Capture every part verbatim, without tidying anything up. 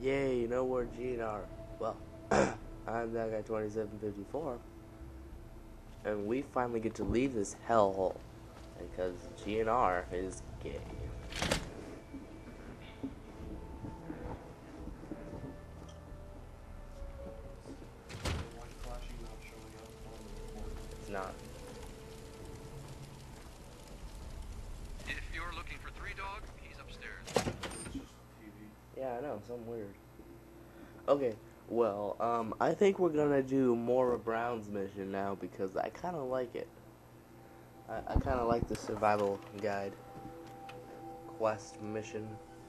Yay, you know where G N R. Well, I'm that guy twenty-seven fifty-four. And we finally get to leave this hellhole. Because G N R is gay. It's not. If you're looking for Three Dog, he's upstairs. Yeah, I know, something weird. Okay, well, um, I think we're gonna do Moira Brown's mission now because I kind of like it. I, I kind of like the survival guide quest mission.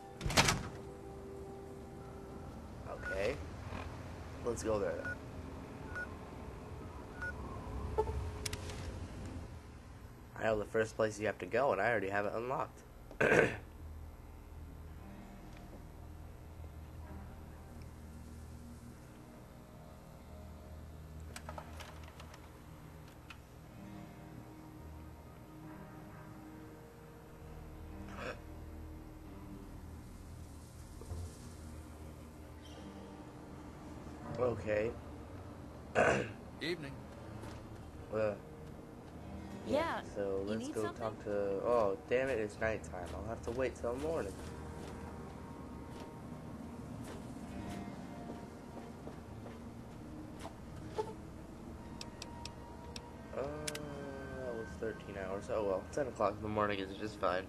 Okay, let's go there then. I know the first place you have to go, and I already have it unlocked. Okay. Evening. Uh, Yeah. So You let's need go something? talk to. Oh, damn it! It's nighttime. I'll have to wait till morning. Uh, that was thirteen hours. Oh well, ten o'clock in the morning is just fine.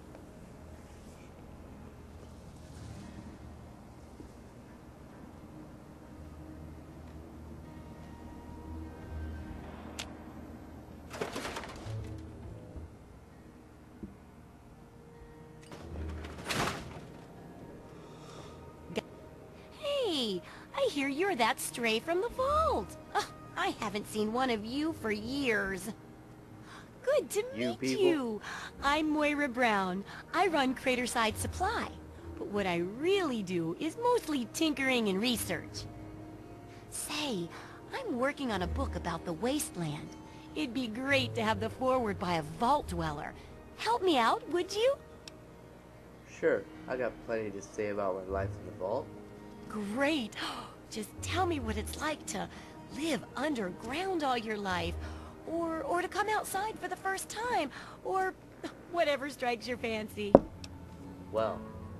Hey, I hear you're that stray from the vault. Ugh, I haven't seen one of you for years. Good to You meet people? you. I'm Moira Brown. I run Craterside Supply. But what I really do is mostly tinkering and research. Say, I'm working on a book about the wasteland. It'd be great to have the foreword by a vault dweller. Help me out, would you? Sure, I got plenty to say about my life in the vault. Great. Just tell me what it's like to live underground all your life, or or to come outside for the first time, or whatever strikes your fancy. Well,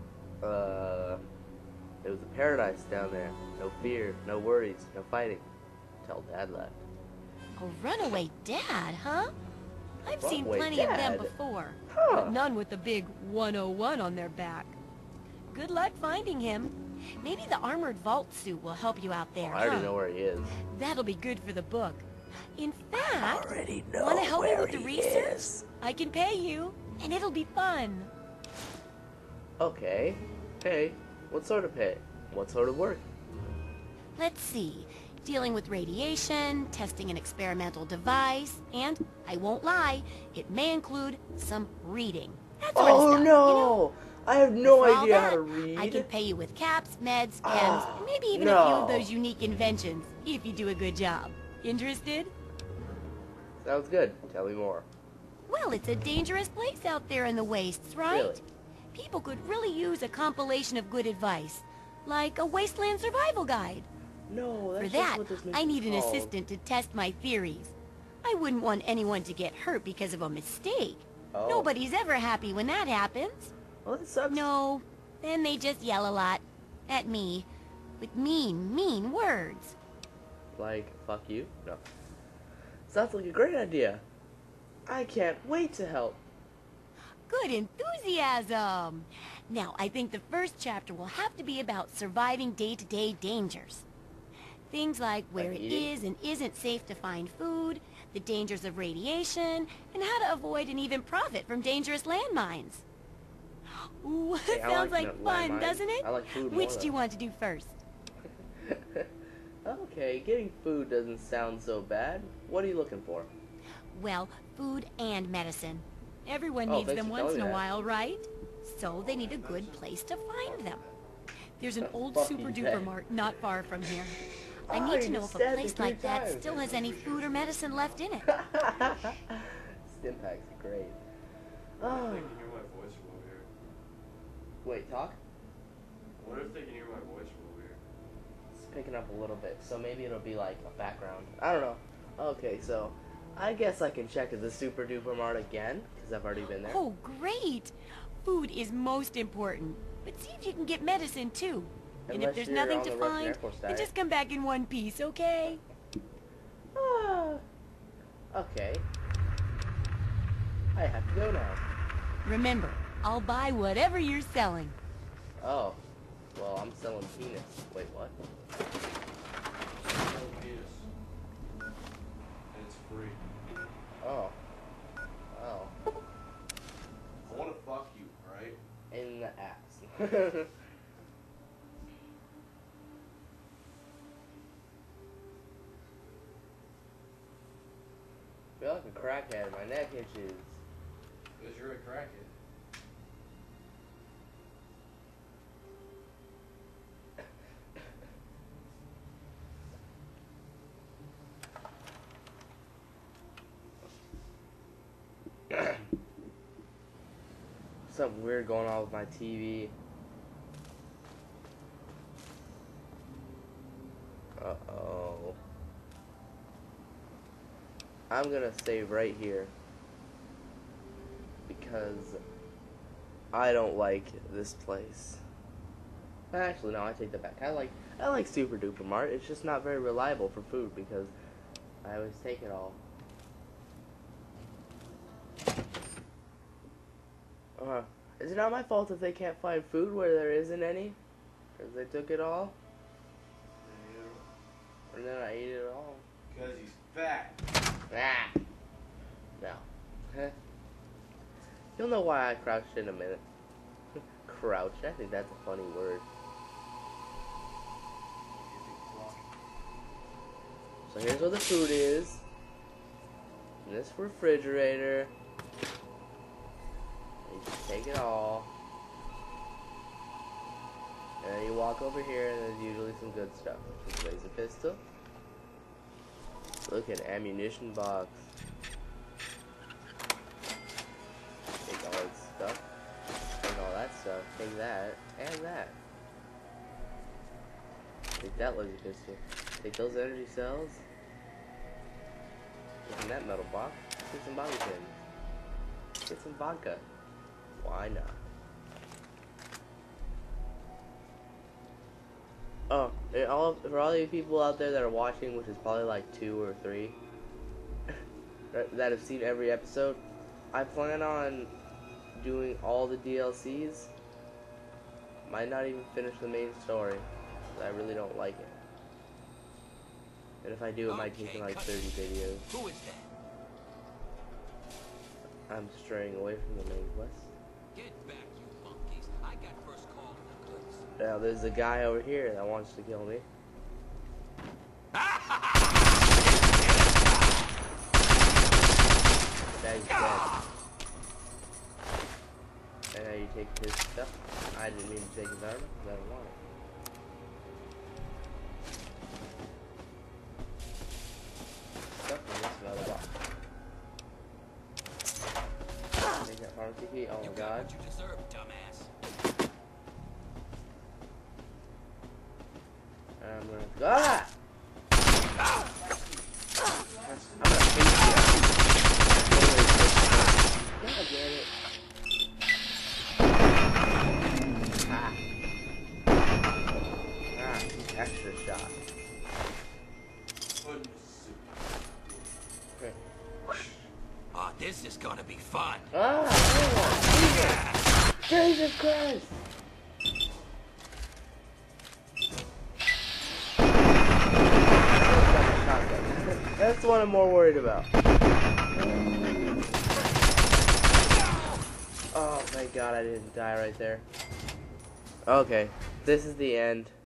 uh, it was a paradise down there. No fear, no worries, no fighting. Till Dad left. A runaway dad, huh? I've seen Runaway plenty of them dad? before, Huh. but none with the big one oh one on their back. Good luck finding him. Maybe the armored vault suit will help you out there, I already huh? know where he is. That'll be good for the book. In I fact, already know want to help me where with the he research? is. I can pay you, and it'll be fun. Okay, pay. What sort of pay? What sort of work? Let's see. Dealing with radiation, testing an experimental device, and, I won't lie, it may include some reading. That sort of Oh stuff, you no! know? I have no For all idea how that, to read. I can pay you with caps, meds, pens, Ah, and maybe even a few of no. those unique inventions, if you do a good job. Interested? Sounds good. Tell me more. Well, it's a dangerous place out there in the wastes, right? Really? People could really use a compilation of good advice, like a wasteland survival guide. No, For that's just that, what this I mission's need an called. assistant to test my theories. I wouldn't want anyone to get hurt because of a mistake. Oh. Nobody's ever happy when that happens. Well, that sucks. No, then they just yell a lot. At me. With mean, mean words. Like, fuck you? No. Sounds like a great idea. I can't wait to help. Good enthusiasm! Now, I think the first chapter will have to be about surviving day-to-day dangers. Things like where Like it eating? is and isn't safe to find food, the dangers of radiation, and how to avoid and even profit from dangerous landmines. Ooh, Hey, I sounds like like no- fun, landmines. doesn't it? I like food more, Which do though. you want to do first? Okay, getting food doesn't sound so bad. What are you looking for? Well, food and medicine. Everyone Oh, needs thanks them for once telling in me a that. while, right? So they need a good place to find them. There's an The old fuck super is duper that? mart not far from here. I Oh, need you to know just if a stabbed me place three like that times. still has any food or medicine left in it. Stimpak's great. What Oh. if they can hear my voice from over here? Wait, talk? What if they can hear my voice from over here? picking up a little bit, so maybe it'll be like a background. I don't know. Okay, so I guess I can check the Super Duper Mart again, because I've already been there. Oh, great! Food is most important. But see if you can get medicine, too. And Unless if there's you're nothing on to the Russian find, Air Force then diet. just come back in one piece, okay? Ah, okay. I have to go now. Remember, I'll buy whatever you're selling. Oh, well, I'm selling penis. Wait, what? No penis. And it's free. Oh. Oh. I want to fuck you, alright? In the ass. I feel like a crackhead. My neck itches. Because you're a crackhead. Something weird going on with my T V. Uh-oh. I'm gonna stay right here because I don't like this place. Actually, no, I take that back. I like I like Super Duper Mart. It's just not very reliable for food because I always take it all. Uh, is it not my fault if they can't find food where there isn't any? Because they took it all? And then I ate it all. Because he's fat. Ah! No. Huh? You'll know why I crouched in a minute. Crouch. I think that's a funny word. So here's where the food is. In this refrigerator. You just take it all. And then you walk over here and there's usually some good stuff. Just laser pistol. Look at ammunition box. Take all that stuff. Take all that stuff. Take that. And that. Take that laser pistol. Take those energy cells. Look in that metal box. Get some bobby pins. Get some vodka. Why not? Oh, and all for all you people out there that are watching, which is probably like two or three, that have seen every episode, I plan on doing all the D L Cs. Might not even finish the main story, because I really don't like it. And if I do, it might take me like thirty videos. Who is that? I'm straying away from the main quest. Get back, you monkeys. I got first call on the goods. Now there's a guy over here that wants to kill me. That is dead. And now you take his stuff. I didn't mean to take his armor, because I don't want it. Stuff in this metal box. Take that pharmacy key. Oh my You got god. what you deserve, dumbass. And I'm gonna go. Ah! I'm gonna hate you. God damn it. Ah. Ah, extra shot. Okay. Oh, this is gonna be fun. Ah, Jesus. Jesus Christ. That's what I'm more worried about. Oh, thank God I didn't die right there. Okay, this is the end.